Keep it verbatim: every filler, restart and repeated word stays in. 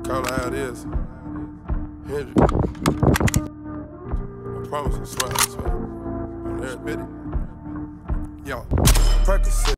Call it how it is. Hendrix. I promise, I swear, I swear. On every bit. Yo, Percocet.